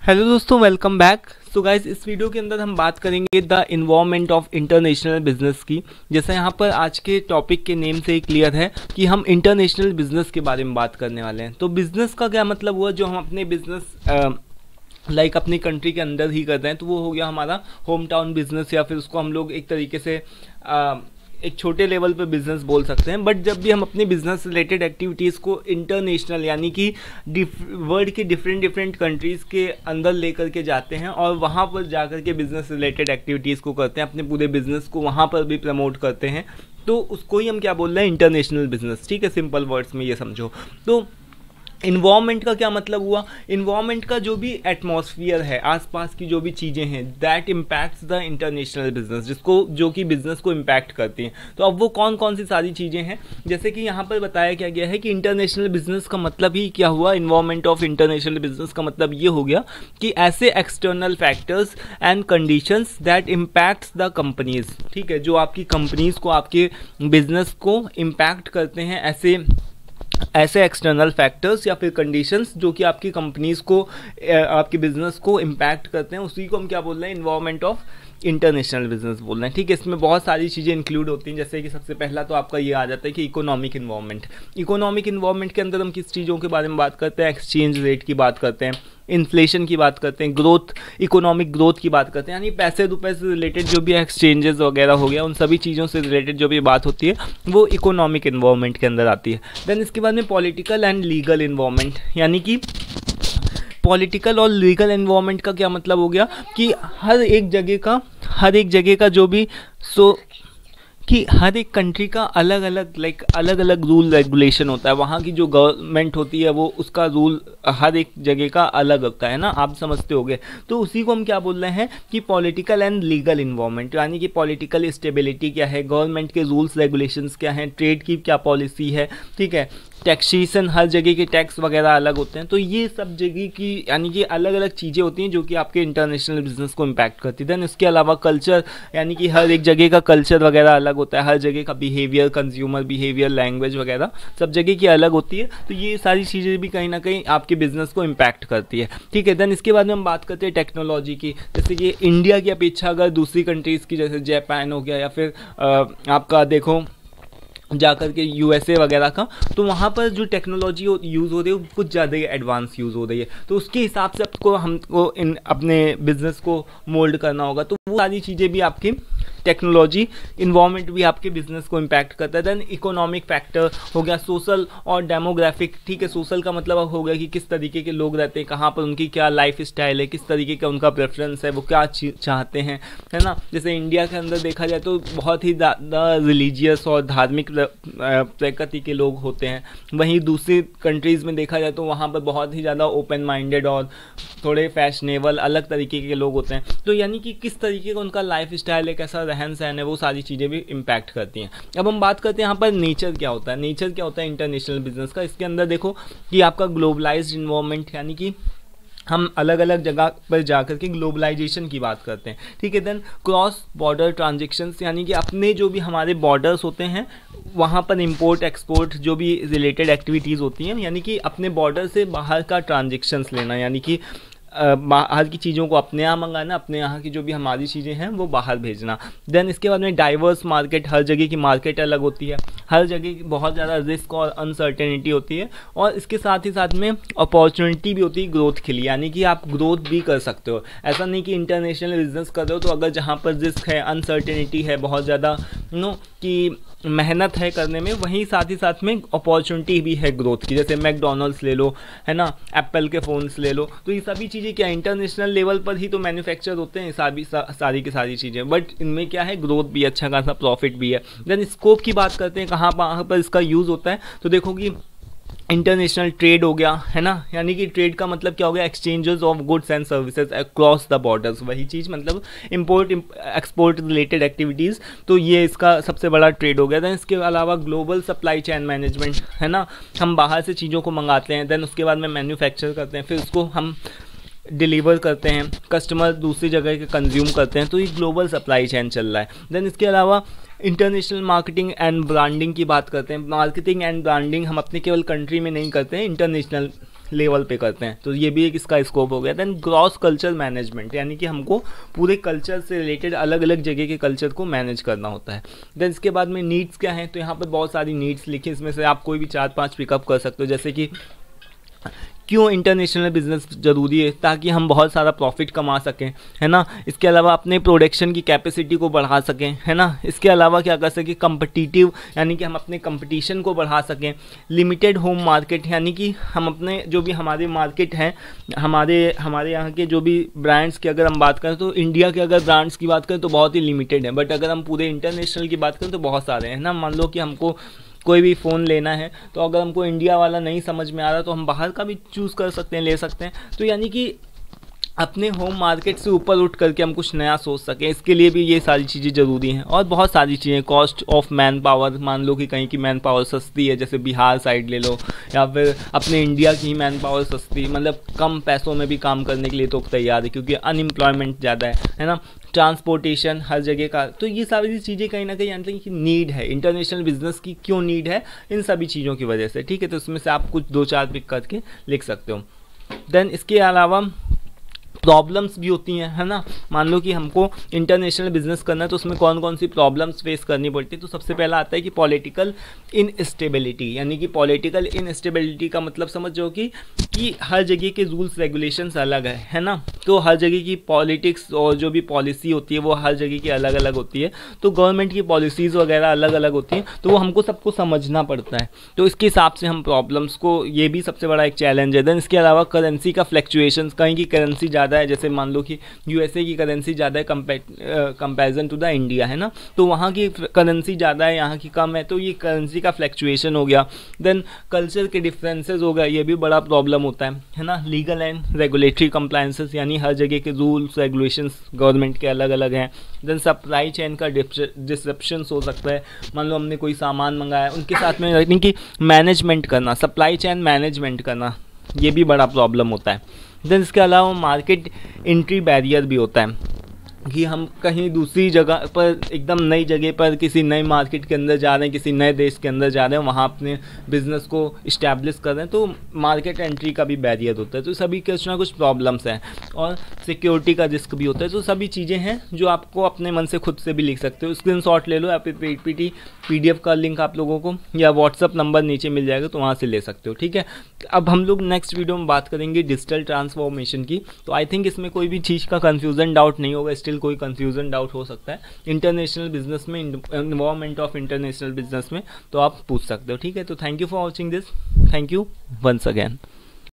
Hello दोस्तों, welcome back. So guys, इस video के अंदर हम बात करेंगे the involvement of international business की। जैसा यहाँ पर आज के टॉपिक के नेम से ही क्लियर है कि हम इंटरनेशनल बिजनेस के बारे में बात करने वाले हैं। तो बिजनेस का क्या मतलब हुआ, जो हम अपने बिजनेस लाइक अपनी कंट्री के अंदर ही करते हैं, तो वो हो गया हमारा होम टाउन बिजनेस, या फिर उसको हम लोग एक तरीके से एक छोटे लेवल पे बिजनेस बोल सकते हैं। बट जब भी हम अपनी बिजनेस रिलेटेड एक्टिविटीज़ को इंटरनेशनल यानी कि वर्ल्ड के डिफरेंट कंट्रीज़ के अंदर लेकर के जाते हैं और वहाँ पर जाकर के बिजनेस रिलेटेड एक्टिविटीज़ को करते हैं, अपने पूरे बिजनेस को वहाँ पर भी प्रमोट करते हैं, तो उसको ही हम क्या बोल रहे हैं, इंटरनेशनल बिजनेस। ठीक है, सिंपल वर्ड्स में ये समझो। तो इन्वायरमेंट का क्या मतलब हुआ, इन्वायरमेंट का जो भी एटमॉस्फेयर है, आसपास की जो भी चीज़ें हैं, that impacts the international business, जो कि बिजनेस को इम्पैक्ट करती हैं। तो अब वो कौन कौन सी सारी चीज़ें हैं, जैसे कि यहाँ पर बताया क्या गया है कि इंटरनेशनल बिजनेस का मतलब ही क्या हुआ, इन्वायरमेंट ऑफ इंटरनेशनल बिजनेस का मतलब ये हो गया कि ऐसे external factors and conditions that impacts the companies. ठीक है, जो आपकी कंपनीज को, आपके बिजनेस को इम्पैक्ट करते हैं, ऐसे एक्सटर्नल फैक्टर्स या फिर कंडीशंस जो कि आपकी कंपनीज को, आपके बिजनेस को इम्पैक्ट करते हैं, उसी को हम क्या बोल रहे हैं, इन्वायरमेंट ऑफ इंटरनेशनल बिजनेस बोल रहे हैं। ठीक है, इसमें बहुत सारी चीज़ें इंक्लूड होती हैं, जैसे कि सबसे पहला तो आपका ये आ जाता है कि इकोनॉमिक इन्वायरमेंट। इकोनॉमिक इन्वायरमेंट के अंदर हम किस चीज़ों के बारे में बात करते हैं, एक्सचेंज रेट की बात करते हैं, इन्फ्लेशन की बात करते हैं, ग्रोथ, इकोनॉमिक ग्रोथ की बात करते हैं, यानी पैसे रुपए से रिलेटेड जो भी एक्सचेंजेस वगैरह हो गया, उन सभी चीज़ों से रिलेटेड जो भी बात होती है वो इकोनॉमिक इन्वायरमेंट के अंदर आती है। देन इसके बाद में पॉलिटिकल एंड लीगल इन्वायरमेंट, यानी कि पॉलिटिकल और लीगल एनवायरनमेंट का क्या मतलब हो गया कि हर एक जगह का जो भी कि हर एक कंट्री का अलग अलग रूल रेगुलेशन होता है। वहाँ की जो गवर्नमेंट होती है वो, उसका रूल हर एक जगह का अलग होता है ना, आप समझते होंगे। तो उसी को हम क्या बोल रहे हैं कि पॉलिटिकल एंड लीगल इन्वायरमेंट, यानी कि पॉलिटिकल स्टेबिलिटी क्या है, गवर्नमेंट के रूल्स रेगुलेशंस क्या हैं, ट्रेड की क्या पॉलिसी है, ठीक है, टैक्सेशन, हर जगह के टैक्स वगैरह अलग होते हैं। तो ये सब जगह की यानी कि अलग अलग चीज़ें होती हैं जो कि आपके इंटरनेशनल बिजनेस को इम्पैक्ट करती है। देन इसके अलावा कल्चर, यानी कि हर एक जगह का कल्चर वगैरह अलग होता है, हर जगह का बिहेवियर, कंज्यूमर बिहेवियर, लैंग्वेज वगैरह सब जगह की अलग होती है। तो ये सारी चीज़ें भी कहीं ना कहीं आपके बिजनेस को इम्पैक्ट करती है। ठीक है, देन इसके बाद में हम बात करते हैं टेक्नोलॉजी की। जैसे कि इंडिया की अपेक्षा अगर दूसरी कंट्रीज़ की, जैसे जापान हो गया, या फिर आपका देखो जाकर के यूएसए वगैरह का, तो वहाँ पर जो टेक्नोलॉजी यूज़ हो रही है वो कुछ ज़्यादा ही एडवांस यूज़ हो रही है। तो उसके हिसाब से हमको अपने बिजनेस को मोल्ड करना होगा। तो वो सारी चीज़ें भी आपकी टेक्नोलॉजी इन्वायरमेंट भी आपके बिजनेस को इम्पैक्ट करता है। देन इकोनॉमिक फैक्टर हो गया, सोशल और डेमोग्राफिक। ठीक है, सोशल का मतलब हो गया कि किस तरीके के लोग रहते हैं, कहाँ पर उनकी क्या लाइफ स्टाइल है, किस तरीके का उनका प्रेफरेंस है, वो क्या चाहते हैं, है ना। जैसे इंडिया के अंदर देखा जाए तो बहुत ही ज़्यादा रिलीजियस और धार्मिक प्रकृति के लोग होते हैं। वहीं दूसरी कंट्रीज़ में देखा जाए तो वहाँ पर बहुत ही ज़्यादा ओपन माइंडेड और थोड़े फैशनेबल अलग तरीके के लोग होते हैं। तो यानी कि किस तरीके का उनका लाइफ स्टाइल है, कैसा रहन सहन है, वो सारी चीज़ें भी इम्पैक्ट करती हैं। अब हम बात करते हैं यहाँ पर नेचर क्या होता है। नेचर क्या होता है इंटरनेशनल बिजनेस का, इसके अंदर देखो कि आपका ग्लोबलाइज्ड इन्वायरमेंट, यानी कि हम अलग अलग जगह पर जाकर के ग्लोबलाइजेशन की बात करते हैं। ठीक है, देन क्रॉस बॉर्डर ट्रांजेक्शन्स, यानी कि अपने जो भी हमारे बॉर्डर्स होते हैं वहाँ पर इंपोर्ट एक्सपोर्ट जो भी रिलेटेड एक्टिविटीज़ होती हैं, यानी कि अपने बॉर्डर से बाहर का ट्रांजेक्शन्स लेना, यानी कि बाहर की चीज़ों को अपने यहाँ मंगाना, अपने यहाँ की जो भी हमारी चीज़ें हैं वो बाहर भेजना। देन इसके बाद में डाइवर्स मार्केट, हर जगह की मार्केट अलग होती है, हर जगह बहुत ज़्यादा रिस्क और अनसर्टेनिटी होती है, और इसके साथ ही साथ में अपॉर्चुनिटी भी होती है ग्रोथ के लिए, यानी कि आप ग्रोथ भी कर सकते हो। ऐसा नहीं कि इंटरनेशनल बिजनेस कर रहे हो तो अगर जहाँ पर रिस्क है, अनसर्टेनिटी है, बहुत ज़्यादा कि मेहनत है करने में, वहीं साथ ही साथ में अपॉर्चुनिटी भी है ग्रोथ की। जैसे मैकडोनल्ड्स ले लो, है ना, एप्पल के फ़ोन्स ले लो, तो ये सभी चीज़ें क्या इंटरनेशनल लेवल पर ही तो मैन्युफैक्चर होते हैं सारी की सारी चीज़ें, बट इनमें क्या है, ग्रोथ भी, अच्छा खासा प्रॉफिट भी है। देन स्कोप की बात करते हैं, कहाँ पर इसका यूज़ होता है, तो देखो कि इंटरनेशनल ट्रेड हो गया, है ना, यानी कि ट्रेड का मतलब क्या हो गया, exchanges of goods and services across the borders, वही चीज़ मतलब इंपोर्ट एक्सपोर्ट रिलेटेड एक्टिविटीज़। तो ये इसका सबसे बड़ा ट्रेड हो गया। देन इसके अलावा ग्लोबल सप्लाई चेन मैनेजमेंट, है ना, हम बाहर से चीज़ों को मंगाते हैं, देन उसके बाद में मैन्युफैक्चर करते हैं, फिर उसको हम डिलीवर करते हैं, कस्टमर दूसरी जगह के कंज्यूम करते हैं, तो ये ग्लोबल सप्लाई चेन चल रहा है। देन इसके अलावा इंटरनेशनल मार्केटिंग एंड ब्रांडिंग की बात करते हैं। मार्केटिंग एंड ब्रांडिंग हम अपने केवल कंट्री में नहीं करते हैं, इंटरनेशनल लेवल पे करते हैं, तो ये भी एक इसका स्कोप हो गया। देन क्रॉस कल्चर मैनेजमेंट, यानी कि हमको पूरे कल्चर से रिलेटेड अलग अलग जगह के कल्चर को मैनेज करना होता है। देन इसके बाद में नीड्स क्या है, तो यहाँ पर बहुत सारी नीड्स लिखी, इसमें से आप कोई भी 4-5 पिकअप कर सकते हो। जैसे कि क्यों इंटरनेशनल बिजनेस ज़रूरी है, ताकि हम बहुत सारा प्रॉफिट कमा सकें, है ना। इसके अलावा अपने प्रोडक्शन की कैपेसिटी को बढ़ा सकें, है ना। इसके अलावा क्या कर सकें, कम्पिटिटिव, यानी कि हम अपने कंपटीशन को बढ़ा सकें। लिमिटेड होम मार्केट, यानी कि हम अपने जो भी हमारे मार्केट हैं, हमारे यहाँ के जो भी ब्रांड्स की अगर हम बात करें, तो इंडिया के अगर ब्रांड्स की बात करें तो बहुत ही लिमिटेड है, बट अगर हम पूरे इंटरनेशनल की बात करें तो बहुत सारे हैं, ना। मान लो कि हमको कोई भी फ़ोन लेना है, तो अगर हमको इंडिया वाला नहीं समझ में आ रहा तो हम बाहर का भी चूज़ कर सकते हैं, ले सकते हैं। तो यानी कि अपने होम मार्केट से ऊपर उठ करके हम कुछ नया सोच सकें, इसके लिए भी ये सारी चीज़ें ज़रूरी हैं। और बहुत सारी चीज़ें, कॉस्ट ऑफ मैन पावर, मान लो कि कहीं की मैन पावर सस्ती है, जैसे बिहार साइड ले लो, या फिर अपने इंडिया की ही मैन पावर सस्ती, मतलब कम पैसों में भी काम करने के लिए तो तैयार है, क्योंकि अनएम्प्लॉयमेंट ज़्यादा है ना। ट्रांसपोर्टेशन हर जगह का, तो ये सारी चीज़ें कहीं ना कहीं जानते हैं कि नीड है इंटरनेशनल बिजनेस की। क्यों नीड है, इन सभी चीज़ों की वजह से, ठीक है। तो उसमें से आप कुछ 2-4 पिक करके लिख सकते हो। देन इसके अलावा प्रॉब्लम्स भी होती हैं, है ना। मान लो कि हमको इंटरनेशनल बिजनेस करना है, तो उसमें कौन कौन सी प्रॉब्लम्स फेस करनी पड़ती है। तो सबसे पहला आता है कि पॉलिटिकल इनस्टेबिलिटी, यानी कि पॉलिटिकल इनस्टेबिलिटी का मतलब समझो कि हर जगह के रूल्स रेगुलेशंस अलग है ना। तो हर जगह की पॉलिटिक्स और जो भी पॉलिसी होती है वो हर जगह की अलग अलग होती है, तो गवर्नमेंट की पॉलिसीज़ वगैरह अलग अलग होती हैं, तो वो हमको सबको समझना पड़ता है। तो इसके हिसाब से हम प्रॉब्लम्स को, ये भी सबसे बड़ा एक चैलेंज है। देन इसके अलावा करेंसी का फ्लैक्चुएशंस, कहीं की करेंसी ज़्यादा है, जैसे मान लो कि यूएसए की करेंसी ज़्यादा है कंपैरिजन टू द इंडिया, है ना। तो वहाँ की करेंसी ज़्यादा है, यहाँ की कम है, तो ये करेंसी का फ्लैक्चुएशन हो गया। देन कल्चर के डिफरेंसेस हो गया, ये भी बड़ा प्रॉब्लम होता है ना। लीगल एंड रेगुलेटरी कंप्लायंसेस, यानी हर जगह के रूल्स रेगुलेशंस गवर्नमेंट के अलग अलग हैं। देन सप्लाई चेन का डिसरप्शन हो सकता है, मान लो हमने कोई सामान मंगाया, उनके साथ में यानी कि मैनेजमेंट करना, सप्लाई चेन मैनेजमेंट करना, ये भी बड़ा प्रॉब्लम होता है। देन इसके अलावा मार्केट एंट्री बैरियर भी होता है, कि हम कहीं दूसरी जगह पर, एकदम नई जगह पर, किसी नए मार्केट के अंदर जा रहे हैं, किसी नए देश के अंदर जा रहे हैं, वहाँ अपने बिज़नेस को इस्टेब्लिश कर रहे हैं, तो मार्केट एंट्री का भी बैरियर होता है। तो सभी कुछ ना कुछ प्रॉब्लम्स हैं, और सिक्योरिटी का रिस्क भी होता है। तो सभी चीज़ें हैं जो आपको अपने मन से खुद से भी लिख सकते हो। स्क्रीनशॉट ले लो, या फिर PDF का लिंक आप लोगों को, या व्हाट्सअप नंबर नीचे मिल जाएगा, तो वहाँ से ले सकते हो, ठीक है। अब हम लोग नेक्स्ट वीडियो में बात करेंगे डिजिटल ट्रांसफॉर्मेशन की। तो आई थिंक इसमें कोई भी चीज़ का कन्फ्यूज़न डाउट नहीं होगा, कोई कंफ्यूजन डाउट हो सकता है इंटरनेशनल बिजनेस में, इन्वॉल्वमेंट ऑफ इंटरनेशनल बिजनेस में, तो आप पूछ सकते हो, ठीक है। तो thank you for watching this, thank you once again.